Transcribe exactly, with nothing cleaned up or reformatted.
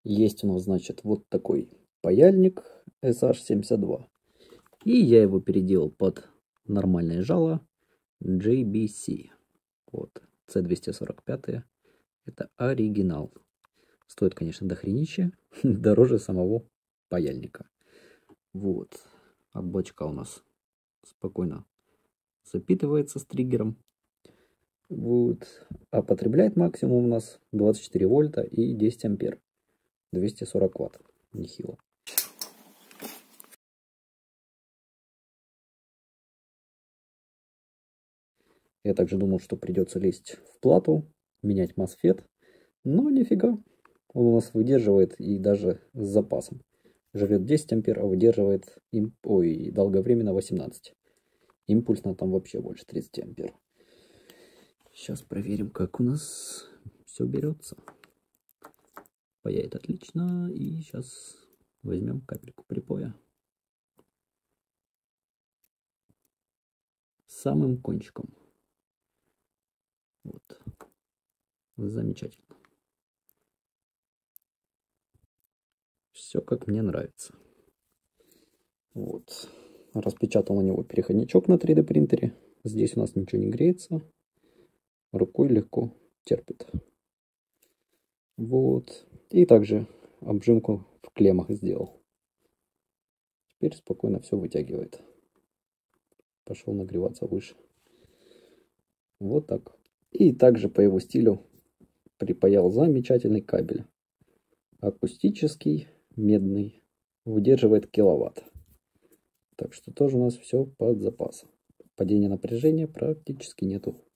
Есть у нас, значит, вот такой паяльник эс аш семьдесят два. И я его переделал под нормальное жало джей би си. Вот, си двести сорок пять. Это оригинал. Стоит, конечно, дохренище. Дороже самого паяльника. Вот. А бочка у нас спокойно запитывается с триггером. Вот. А потребляет максимум у нас двадцать четыре вольта и десять ампер. двести сорок ватт. Нехило. Я также думал, что придется лезть в плату, менять мосфет. Но нифига. Он у нас выдерживает и даже с запасом. Жрет десять ампер, а выдерживает им, ой, долговременно восемнадцать. Импульсно там вообще больше тридцати ампер. Сейчас проверим, как у нас все берется. Паяет отлично. И сейчас возьмем капельку припоя. Самым кончиком. Вот. Замечательно. Все как мне нравится. Вот. Распечатал на него переходничок на три дэ принтере. Здесь у нас ничего не греется. Рукой легко терпит. Вот. И также обжимку в клеммах сделал. Теперь спокойно все вытягивает. Пошел нагреваться выше. Вот так. И также по его стилю припаял замечательный кабель. Акустический, медный. Выдерживает киловатт. Так что тоже у нас все под запасом. Падения напряжения практически нету.